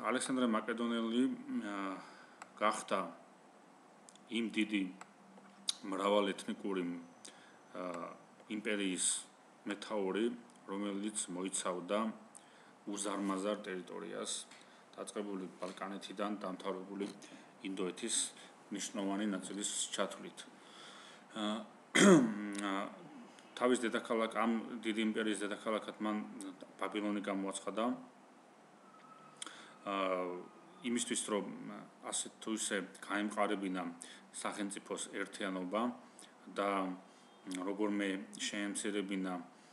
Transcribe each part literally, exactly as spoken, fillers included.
ალექსანდრე მაკედონელი გახდა იმ დიდი მრავალეთნიკური იმპერიის მეთაური, რომელიც მოიცავდა უზარმაზარ ტერიტორიას, დაწყებული ბალკანეთიდან დამთავრებული ინდოეთის მნიშვნელოვანი ნაწილის ჩათვლით. თავის დედაქალაქ ამ დიდი იმპერიის დედაქალაქად მან ბაბილონი გამოაცხადა. იმისთვის რომ ასე თუ ისე გაემყარებინა სახელმწიფოს ერთიანობა და როგორმე შეემცირებინა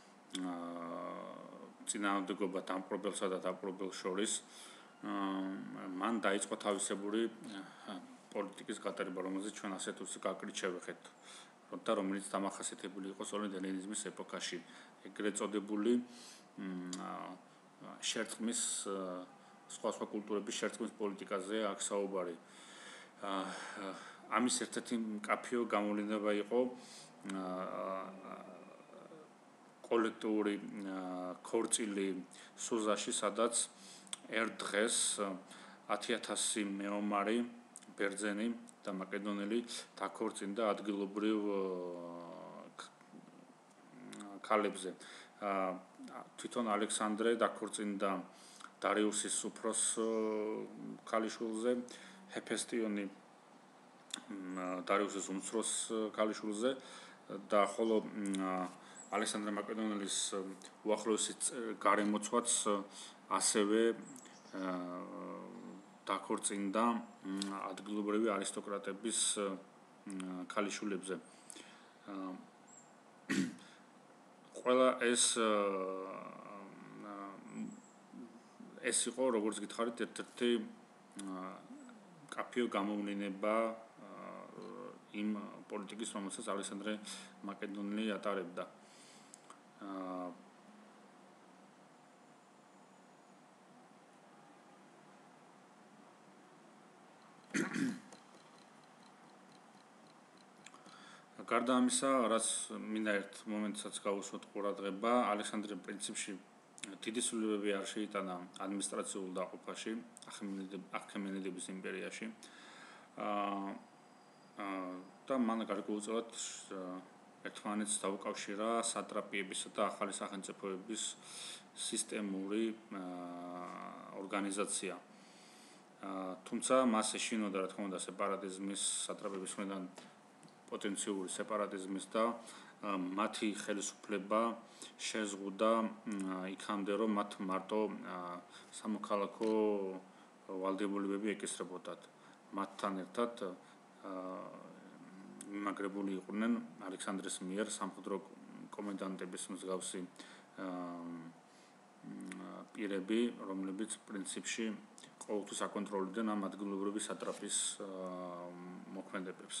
წინააღმდეგობა დამპყრობელსა და დაპყრობელს შორის, მან დაიწყო თავისებური პოლიტიკის გატარება, რომელზეც ჩვენ ასე თუ ისე გაკრით შევეხეთ და რომელიც დამახასიათებელი იყო სწორედ ელინიზმის ეპოქაში, ეგრეთ წოდებული შერწყმის სხვა სხვა კულტურების შერწყმის პოლიტიკაზე აქ საუბარი. ამის ერთ-ერთი მკაფიო გამოვლენა იყო კოლექტიური ქორწილი სუზაში, სადაც ერთ დღეს ათი ათასი მეომარი ბერძენი და მაკედონელი დაქორწინდა ადგილობრივ ქალებზე. თვითონ ალექსანდრე დაქორწინდა დარიუსის უფროს ქალიშვილზე, ჰეფესტიონი დარიუსის უმცროს ქალიშვილზე და ხოლო ალექსანდრე მაკედონელის უახლოესი გარემოცვაც ასევე დაქორწინდა ადგილობრივი არისტოკრატების ქალიშვილებზე. ყველა ეს ეს იყო, როგორც გითხარით, ერთ-ერთი მკაფიო გამოვლენა იმ პოლიტიკის, რომელსაც ალექსანდრე მაკედონელი ატარებდა. გარდა ამისა, რაც მინდა ერთ მომენტსაც გავუსვათ ყურადღება, ალექსანდრემ პრინციპში დიდი სრულიებები არ შეიტანა ადმინისტრაციულ დაყოფაში, ახემენიდების იმპერიაში. და მან გარკვეულწილად ერთმანეთს დაუკავშირა სატრაპიებისა და ახალი სახელმწიფოების სისტემური ორგანიზაცია. თუმცა მას ეშინოდა, რა თქმა უნდა, სეპარატიზმის სატრაპების მხრიდან პოტენციური სეპარატიზმის და მათი ხელისუფლება შეზღუდა იქამდე, რომ მათ მარტო სამოქალაქო ვალდებულებები ეკისრებოდათ. მათთან ერთად მიმაგრებული იყვნენ ალექსანდრეს მიერ სამხედრო კომენდანტების მსგავსი პირები, რომლებიც პრინციპში ყოველთვის აკონტროლებდნენ ამ ადგილობრივი სატრაპის მოქმედებებს.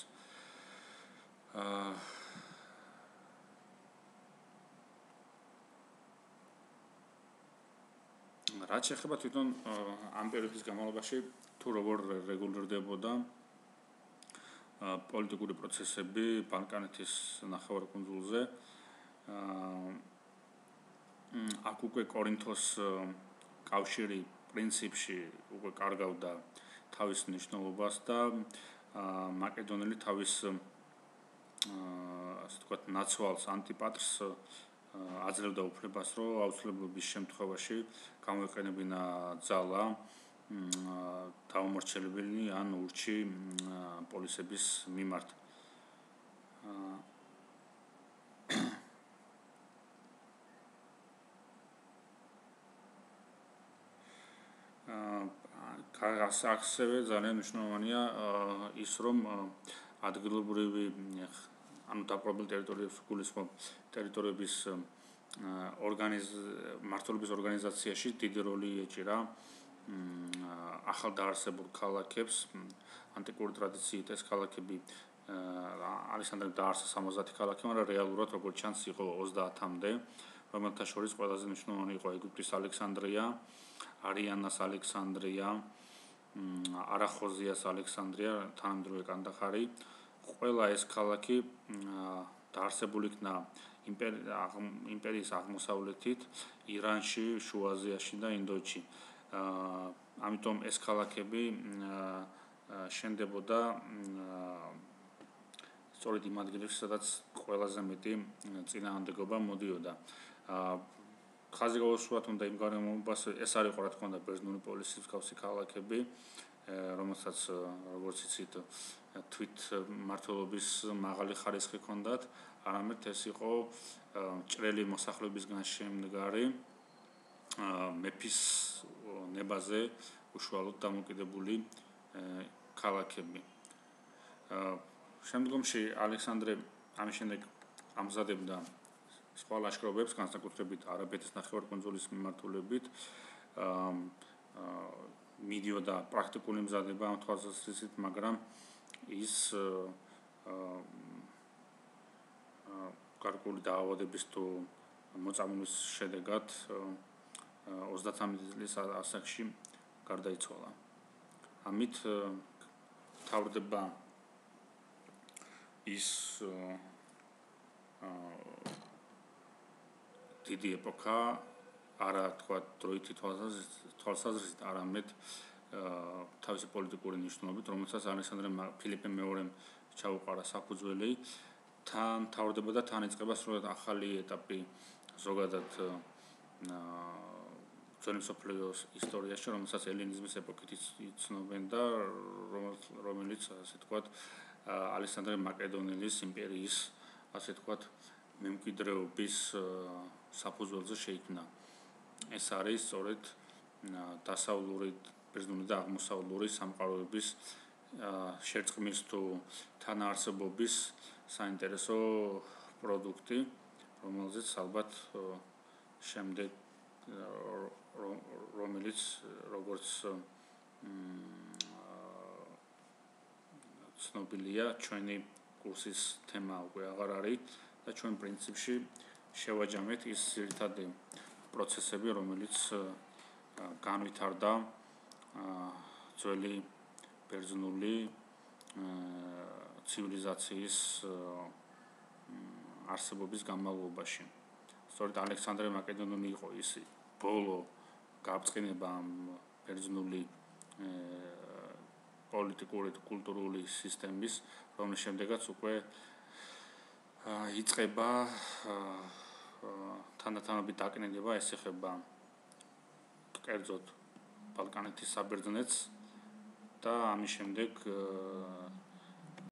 რაც შეეხება თვითონ ამ პერიოდის განმავლობაში თუ როგორ რეგულირდებოდა პოლიტიკური პროცესები ბალკანეთის ნახევარკუნძულზე, აქ უკვე კორინთოს კავშირი პრინციპში უკვე კარგავდა თავის მნიშვნელობას და მაკედონელი თავის ასე ვთქვათ ნაცვალს ანტიპატრს აძლევდა უფლებას, რომ აუცილებლობის შემთხვევაში გამოეყენებინა ძალა დაუმორჩილებელი ან ურჩი პოლისების მიმართ. ასევე ძალიან მნიშვნელოვანია ის, რომ ადგილობრივი ანუ დაპყრობილ ტერიტორიებს გულისხმობ ტერიტორიების მმართველობის ორგანიზაციაში დიდი როლი ეჭირა ახალდაარსებულ ქალაქებს, ანტიკური ტრადიციით ეს ქალაქები ალექსანდრემ დაარსა სამოცდაათი ქალაქი, მაგრამ რეალურად როგორც ჩანს იყო ოცდაათამდე, რომელთა შორის ყველაზე მნიშვნელოვანი იყო ეგვიპტის ალექსანდრია, არიანას ალექსანდრია, არახოზიას ალექსანდრია, თანამედროვე კანდახარი. ყველა ეს ქალაქი დაარსებული იქნა იმპერიის აღმოსავლეთით, ირანში, შუა აზიაში და ინდოეთში. ამიტომ ეს ქალაქები შენდებოდა სწორედ იმ ადგილებში, სადაც ყველაზე მეტი წინააღმდეგობა მოდიოდა. ხაზი გავუსვათ უნდა იმ გარემოებას, ეს არ იყო რა თქმა უნდა ბერძნული პოლისის მსგავსი ქალაქები, რომელსაც როგორც იცით თვით მმართველობის მაღალი ხარისხი ჰქონდათ, არამედ ეს იყო ჭრელი მოსახლეობისგან შემდგარი მეფის ნებაზე უშუალოდ დამოკიდებული ქალაქები. შემდგომში ალექსანდრე ამის შემდეგ ამზადებდა სხვა ლაშქრობებს, განსაკუთრებით არაბეთის ნახევარკუნძულის მიმართულებით, მიდიოდა პრაქტიკული მზადება ამ თვალსაზრისით, მაგრამ ის გარკვეული დაავადების თუ მოწამვლის შედეგად ოცდათამეტი წლის ასაკში გარდაიცვალა. ამით თავდება ის დიდი ეპოქა, არა თქვა დროითი თვალსაზრისით, არამედ თავისი პოლიტიკური ნიშნულობით, რომელსაც ალექსანდრე ფილიპე მეორემ ჩაუყარა საფუძველი, თან თავდება და თან იწყება სრულად ახალი ეტაპი ზოგადად ძველი მსოფლიოს ისტორიაში, რომელსაც ელინიზმის ეპოქით იცნობენ და რომელიც, ასე ვთქვათ, ალექსანდრე მაკედონელის იმპერიის, ასე ვთქვათ, მემკვიდრეობის საფუძველზე შეიქმნა. ეს არის სწორედ დასავლური, ბერძნული და აღმოსავლური სამყაროების შერწყმის თუ თანაარსებობის საინტერესო პროდუქტი, რომელზეც ალბათ შემდეგ რომელიც როგორც ცნობილია, ჩვენი კურსის თემა უკვე აღარ არის და ჩვენ პრინციპში შევაჯამეთ ის ძირითადი პროცესები, რომელიც განვითარდა ძველი ბერძნული ცივილიზაციის არსებობის განმავლობაში. სწორედ ალექსანდრე მაკედონელი იყო ის ბოლო გაბრწყინება ამ ბერძნული პოლიტიკური და კულტურული სისტემის, რომლის შემდეგაც უკვე იწყება თანდათანობით დაკნინება, ეს ეხება კერძოდ ბალკანეთის საბერძნეთს და ამის შემდეგ